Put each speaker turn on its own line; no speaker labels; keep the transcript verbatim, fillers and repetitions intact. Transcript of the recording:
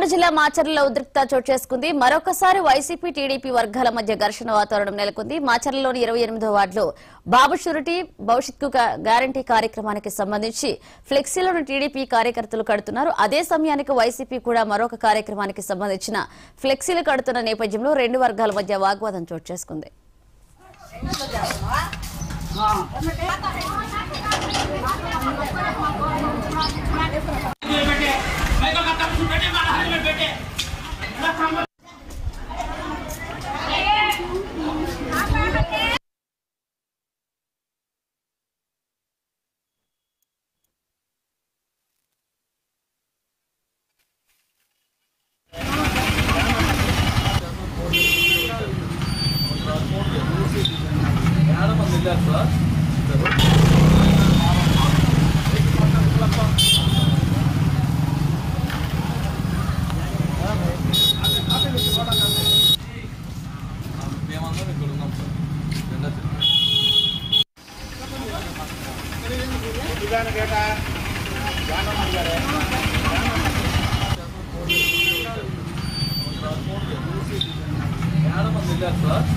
నల్గొండ జిల్లా మాచర్లలో ఉద్రిక్తత చోటు చేసుకుంది. మరొకసారి వైసీపీ టీడీపీ వర్గాల మధ్య ఘర్షణ వాతావరణం నెలకొంది. మాచర్లలోని ఇరవై ఎనిమిదో వార్డులో బాబు షూరిటీ భవిష్యత్తు గ్యారంటీ కార్యక్రమానికి సంబంధించి ఫ్లెక్సీలను టీడీపీ కార్యకర్తలు కడుతున్నారు. అదే సమయానికి వైసీపీ కూడా మరొక కార్యక్రమానికి సంబంధించిన ఫ్లెక్సీలు కడుతున్న నేపథ్యంలో రెండు వర్గాల మధ్య వాగ్వాదం చోటు చేసుకుంది.
Sir.